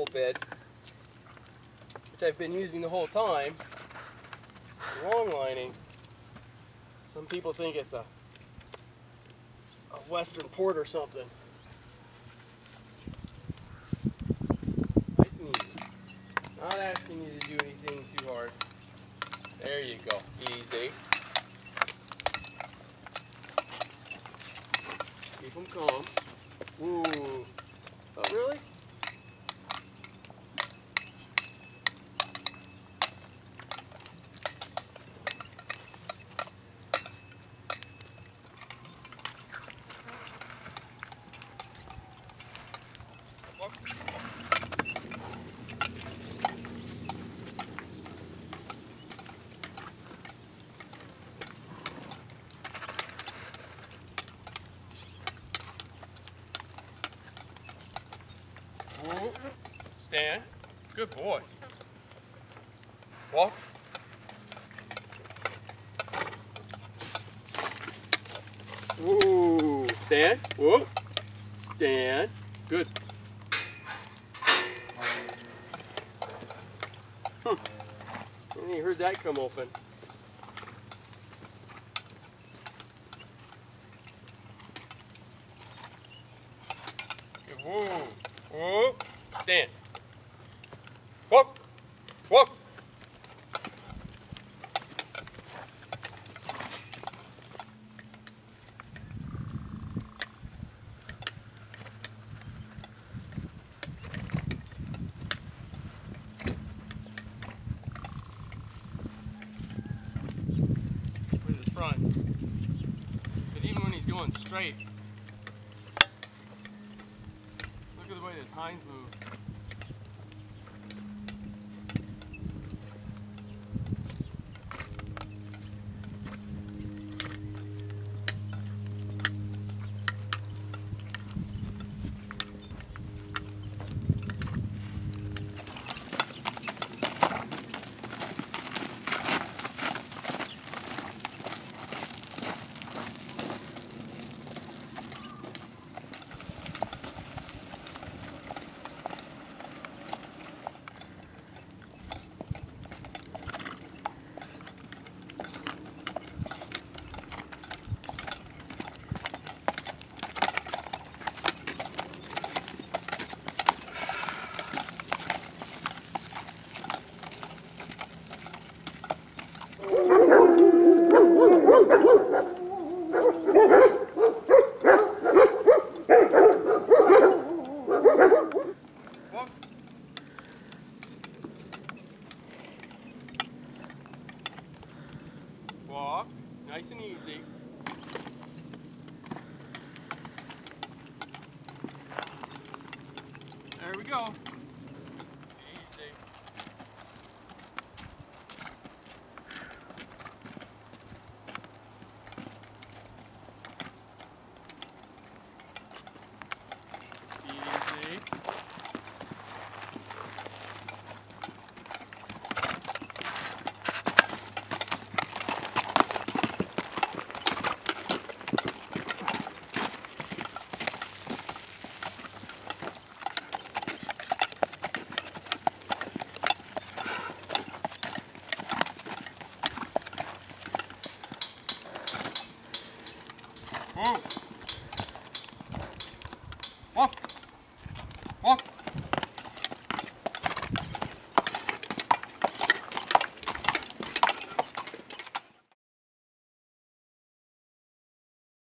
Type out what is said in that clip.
bed, which I've been using the whole time. Long lining. Some people think it's a western port or something. Nice and easy. Not asking you to do anything too hard. There you go. Easy. Keep them calm. Ooh. Oh, really? Stand. Good boy. Walk. Ooh. Stand. Whoop. Stand. Good. You heard that come open. Good. Whoa. Whoa. Stand. Walk. Walk. With his fronts. But even when he's going straight, look at the way his hinds move. Walk, nice and easy. There we go. Easy. Easy. Whoa. Walk. Walk.